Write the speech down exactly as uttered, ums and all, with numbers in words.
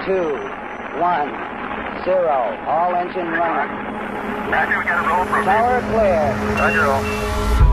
two, one, zero. All engine running. Roger, we got a roll for Tower clear. Roger, roll.